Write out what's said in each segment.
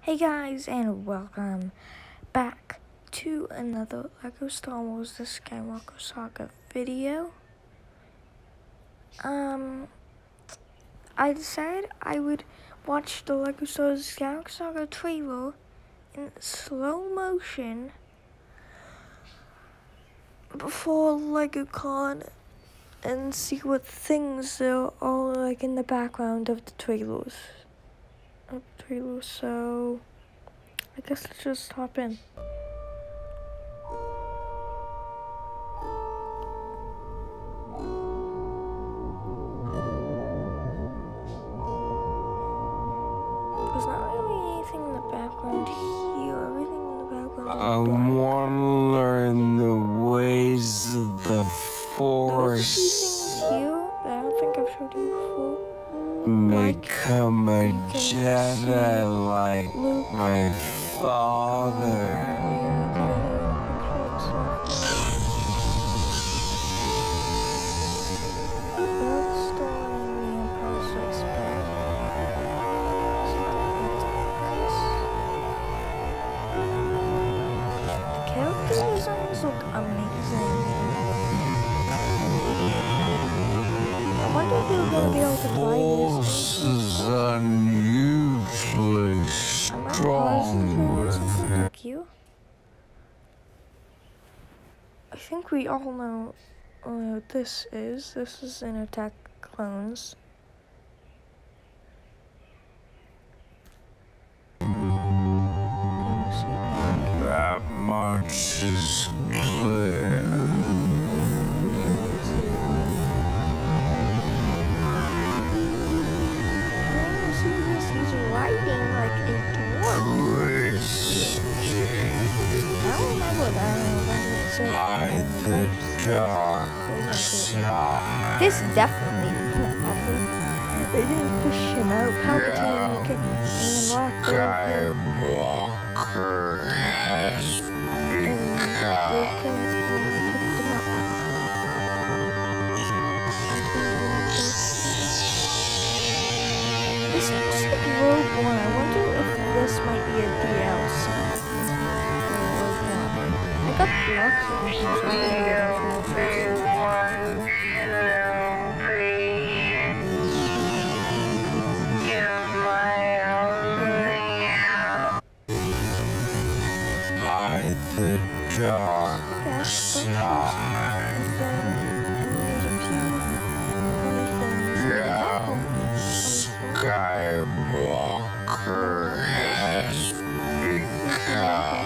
Hey guys, and welcome back to another LEGO Star Wars The Skywalker Saga video. I decided I would watch the LEGO Star Wars The Skywalker Saga trailer in slow motion before LegoCon and see what things there are like in the background of the trailers. So I guess let's just hop in. There's not really anything in the background here. Everything in the background is I want to learn the ways of the Force. Things here that I don't think I've showed you before. Become a Jedi like my father. Designs look amazing. I wonder if you're going to be able to fly Force is unusually strong with it. Thank I think we all know what this is. This is an Attack Clones. That much is clear. He's riding like a dwarf. I don't remember that. By the dark side. This definitely they didn't push him out. Palpatine and lock Skywalker has become. This looks like Rogue One. I wonder if this might be a DLC. I got blocks of By the dark side. Skywalker has become.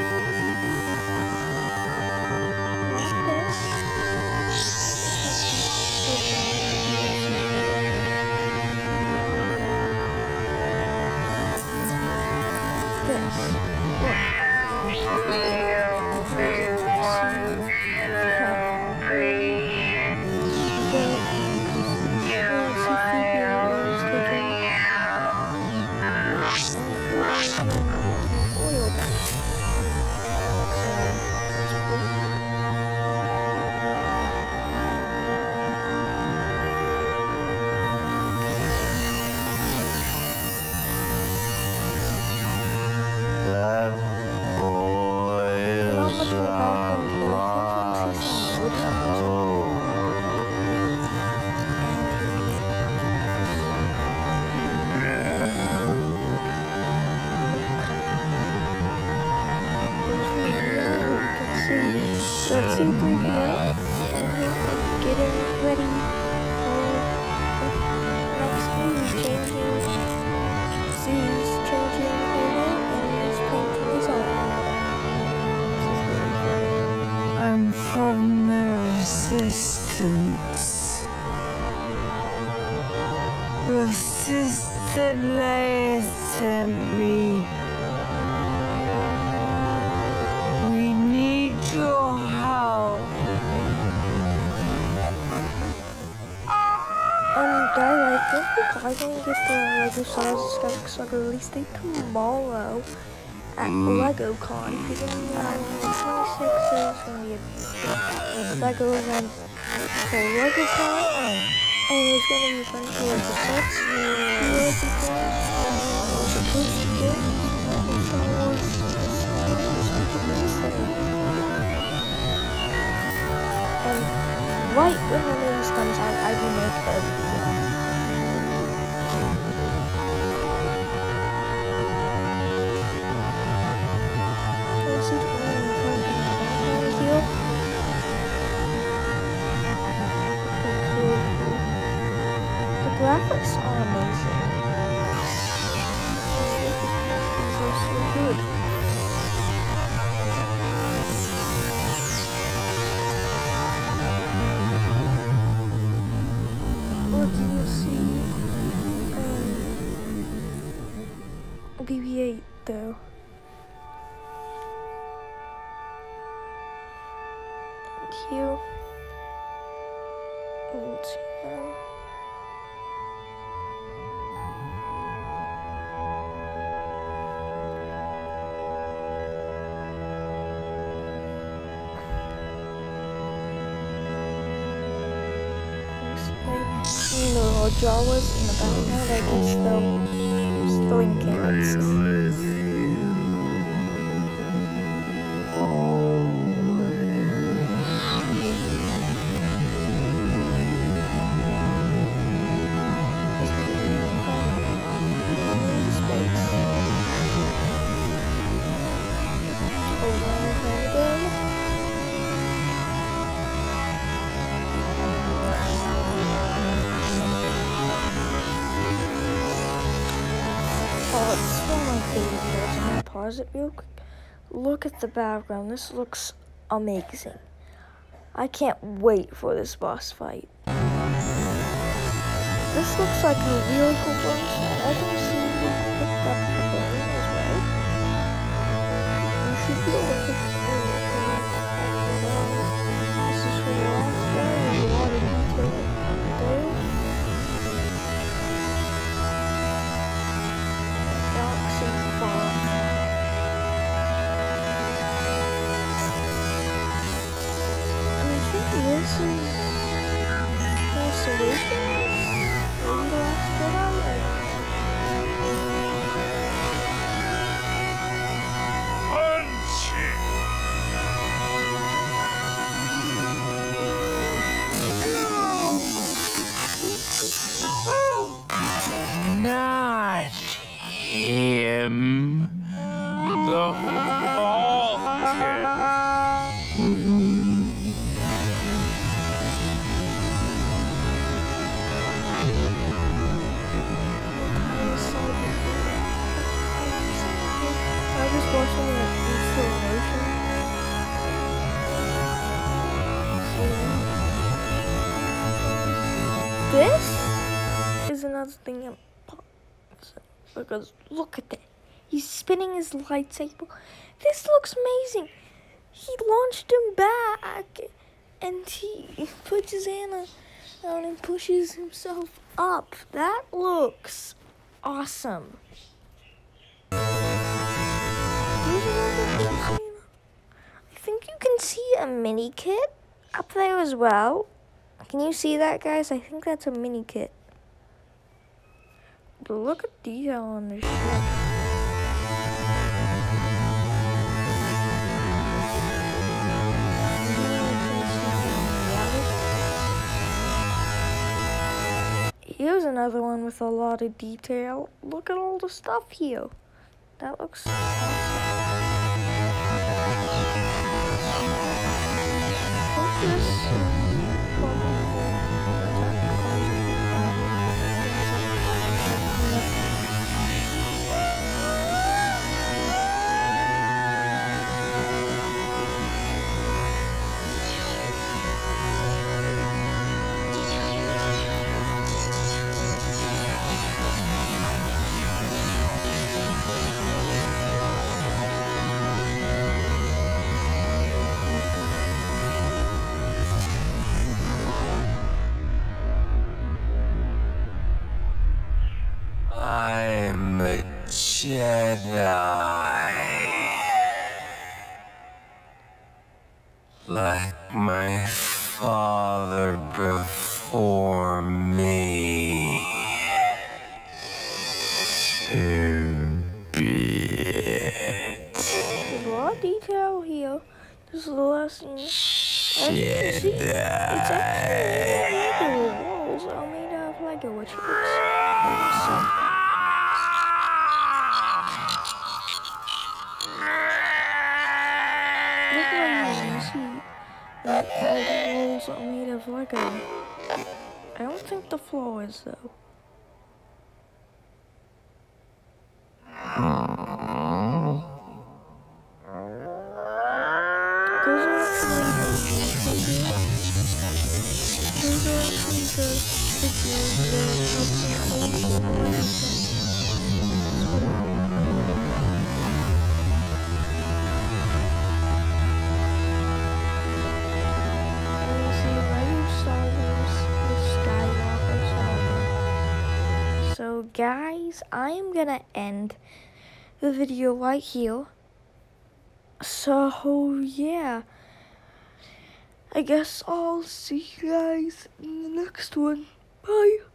Let's see if we can get him ready for next move. Changing scenes, changing and he's painting his own. I'm from the Resistance. The Sister Leia sent me. We need your help. Guys, I think we're probably going to get the LEGO Star Wars Skywalker Saga release date tomorrow at LegoCon. Because the 26th is going to be a LEGO event for LegoCon. And there's going to be a bunch of like the sets. Supposed to get right when the news comes out, I will make a video. This is really perfect here. The graphics are amazing. These are so good. What do you see? BB-8 though. And here. And here. Jawas in the background, I can still throwing carrots. Pause it real quick. Look at the background. This looks amazing. I can't wait for this boss fight. This looks like a really cool boss fight. I can see you picked up the balloon as well. You should be able to pick the balloon. This is for the last guy. There's a lot of detail there. Galaxy Bomb. This is Constellations? Maybe the last Jedi? Not him. The This is another thing I'm because look at that. He's spinning his lightsaber. This looks amazing. He launched him back and he puts his hand down and pushes himself up. That looks awesome. I think you can see a mini kit up there as well. Can you see that, guys? I think that's a mini kit. But look at detail on this ship. Here's another one with a lot of detail. Look at all the stuff here. That looks awesome. I'm a Jedi. Like my father before me. There's a lot of detail here. This is the last scene. Shit. It's actually Lego walls are made out of Lego, which looks awesome. Look right here, you see that all the walls are made of Lego. I don't think the floor is though. Those are actually the figures that So guys, I am gonna end the video right here. So yeah, I guess I'll see you guys in the next one. Bye.